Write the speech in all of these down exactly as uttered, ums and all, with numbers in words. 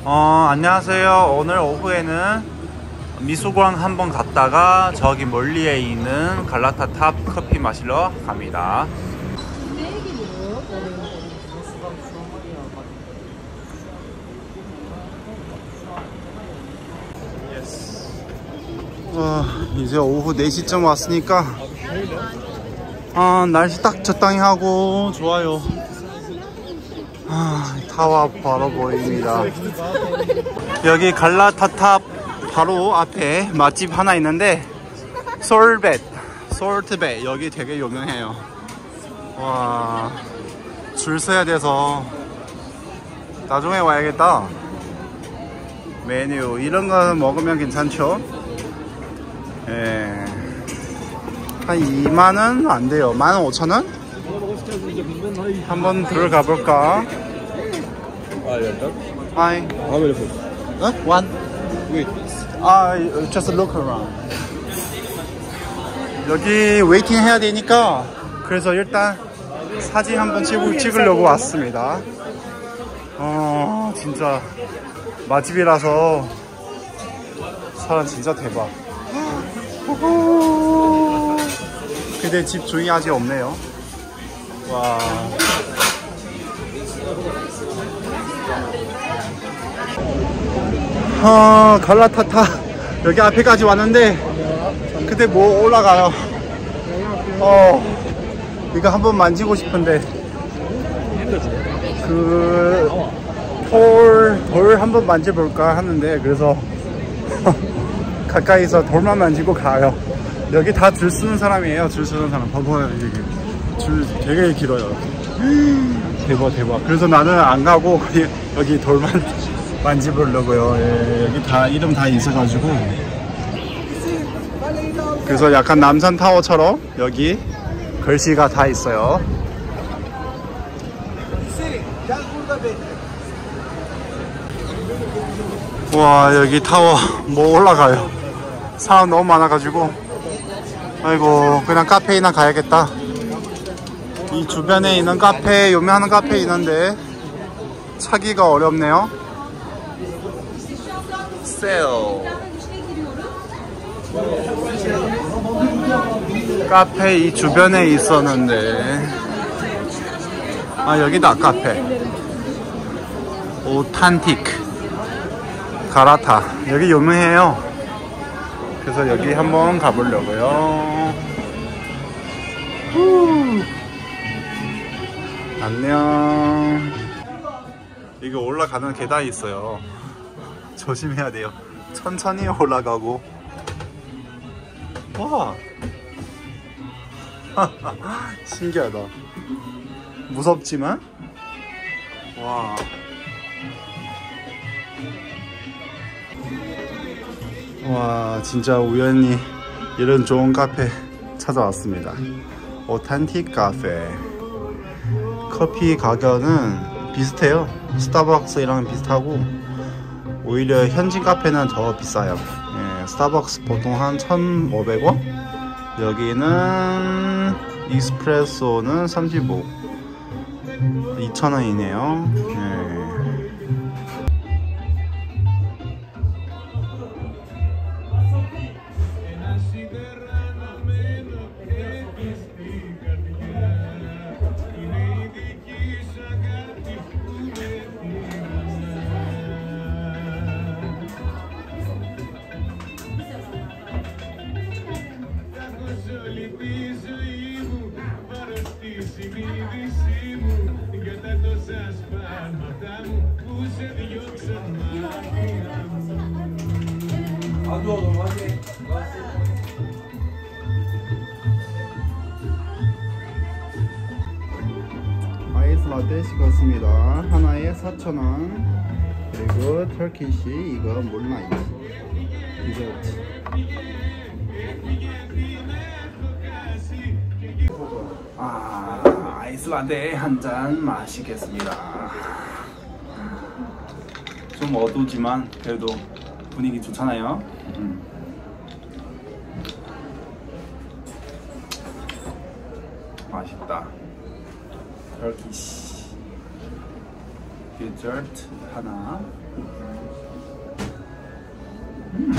어, 안녕하세요. 오늘 오후에는 미술관 한번 갔다가 저기 멀리에 있는 갈라타탑 커피 마시러 갑니다. 어, 이제 오후 네 시쯤 왔으니까 아, 날씨 딱 적당히 하고 좋아요. 아, 타워 바로 보입니다. 여기 갈라타탑 바로 앞에 맛집 하나 있는데 솔벳, 솔트벳 여기 되게 유명해요. 와, 줄 서야 돼서 나중에 와야겠다. 메뉴 이런 거 먹으면 괜찮죠? 예. 한 이만 원 안 돼요. 만 오천 원? 한번 들어가 볼까? Hi. How many food? Huh? One. Wait. 아, just look around. 여기 웨이팅 해야 되니까 그래서 일단 사진 한번 찍, 찍으려고 왔습니다. 어, 진짜 맛집이라서 사람 진짜 대박. 근데 집 주인이 아직 없네요. 와. 아, 갈라타타 여기 앞에까지 왔는데 근데 뭐 올라가요. 어, 이거 한번 만지고 싶은데 그 돌, 돌 한번 만져볼까 하는데 그래서 가까이서 돌만 만지고 가요. 여기 다 줄 서는 사람이에요. 줄 서는 사람 봐봐요. 여기 줄 되게 길어요. 대박 대박. 그래서 나는 안 가고 여기 돌만 만져보려고요. 예, 여기 다 이름 다 있어가지고 그래서 약간 남산타워처럼 여기 글씨가 다 있어요. 와, 여기 타워 뭐 올라가요. 사람 너무 많아가지고 아이고 그냥 카페이나 가야겠다. 이 주변에 있는 카페, 유명한 카페 있는데 찾기가 어렵네요. 세일 카페 이 주변에 있었는데 아, 여기다 카페 오탄틱 가라타 여기 유명해요. 그래서 여기 한번 가보려고요. 후. 안녕. 이거 올라가는 계단이 있어요. 조심해야 돼요. 천천히 올라가고. 와. 신기하다. 무섭지만 와. 와, 진짜 우연히 이런 좋은 카페 찾아왔습니다. 오탄틱 카페. 커피 가격은 비슷해요. 스타벅스랑 비슷하고 오히려 현지 카페는 더 비싸요. 예, 스타벅스 보통 한 천오백 원, 여기는 이스프레소는 삼십오, 이천 원이네요. 예. 아이스 라떼 시켰습니다. 하나에 사천 원. 그리고 터키시 이거 몰라이트 디저트. 아, 아이스 라떼 한 잔 마시겠습니다. 좀 어두지만 그래도 분위기 좋잖아요. 음. 맛있다. 터키시. 디저트 하나. 음.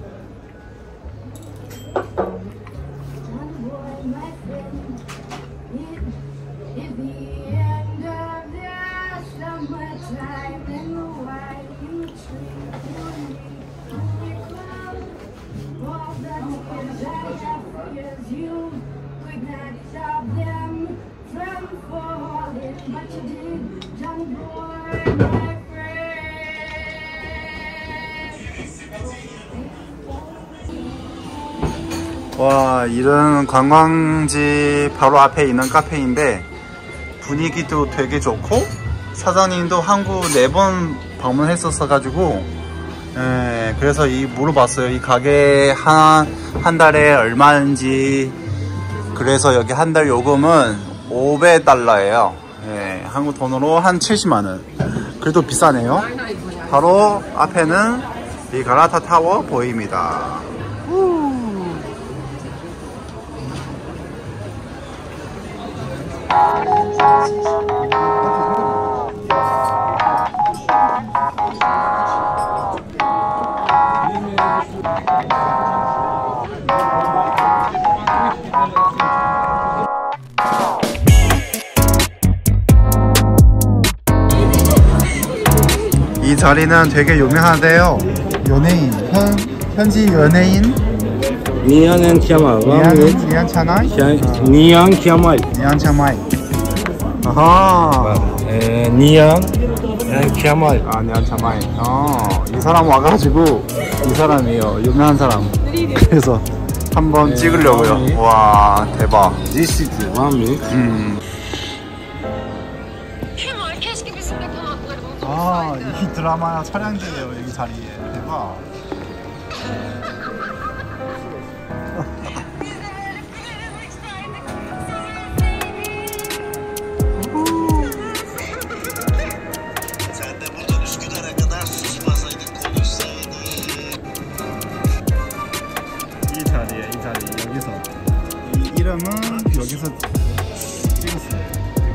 와, 이런 관광지 바로 앞에 있는 카페인데 분위기도 되게 좋고 사장님도 한국 네 번 방문했었어 가지고 예, 그래서 이 물어봤어요. 이 가게 한, 한 달에 얼마인지. 그래서 여기 한 달 요금은 오백 달러예요 예, 한국 돈으로 한 칠십만 원. 그래도 비싸네요. 바로 앞에는 이 갈라타 타워 보입니다. 이 자리는 되게 유명한데요. 연예인, 현, 현지 연예인 니안은 키아말. 니안, 니안 차나이? 니안 키아말. 니안 차마이. 아하. 에, 니안 키아말. 아, 니안 차마이. 어, 이 사람 와가지고 이 사람이에요. 유명한 사람. 그래서 한번 찍으려고요. 와, 대박. This is one minute. 음. 아, 이 드라마 촬영지예요. 여기 자리에. 대박. 이 자리에, 이 자리 여기서 이 이름은 여기서 찍었어요.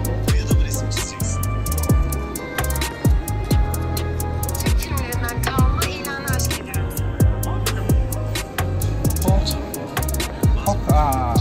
아.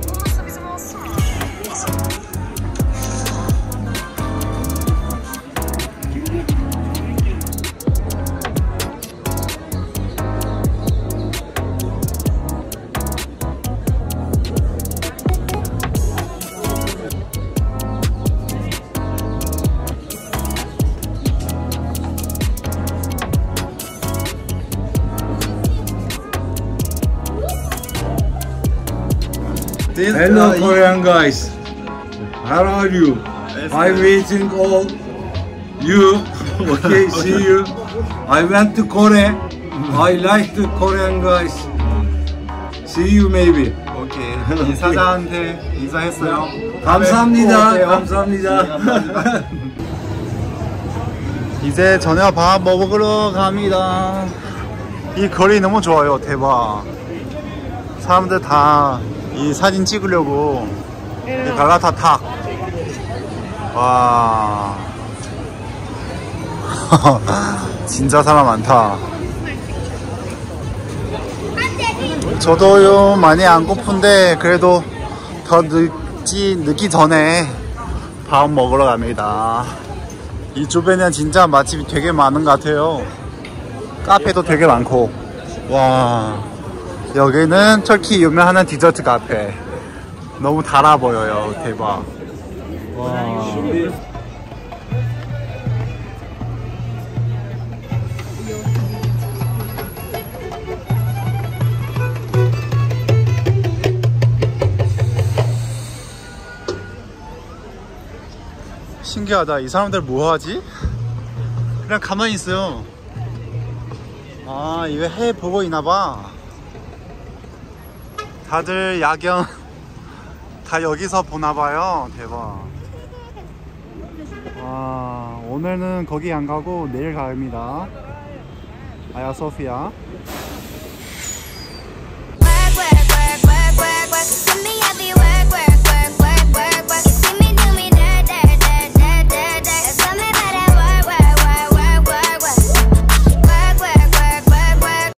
Hello, uh, Korean guys. How are you? I'm waiting all you. Okay, see you. I went to Korea. I like the Korean guys. See you maybe. 오케이. 이 사장한테 인사했어요. 감사합니다. 감사합니다. 이제 저녁 밥 먹으러 갑니다. 이 거리 너무 좋아요. 대박. 사람들 다 이 사진 찍으려고 이 갈라타 탁. 와. 진짜 사람 많다. 저도요 많이 안 고픈데 그래도 더 늦지, 늦기 전에 밥 먹으러 갑니다. 이 주변에 진짜 맛집이 되게 많은 것 같아요. 카페도 되게 많고. 와, 여기는 터키 유명한 디저트 카페. 너무 달아 보여요. 대박. 와. 신기하다. 이 사람들 뭐하지? 그냥 가만히 있어요. 아, 이거 해 보고 있나봐. 다들 야경 다 여기서 보나봐요. 대박. 와, 오늘은 거기 안 가고 내일 갑니다. 아야 소피아. Work, work, work, work, work, work. Give me every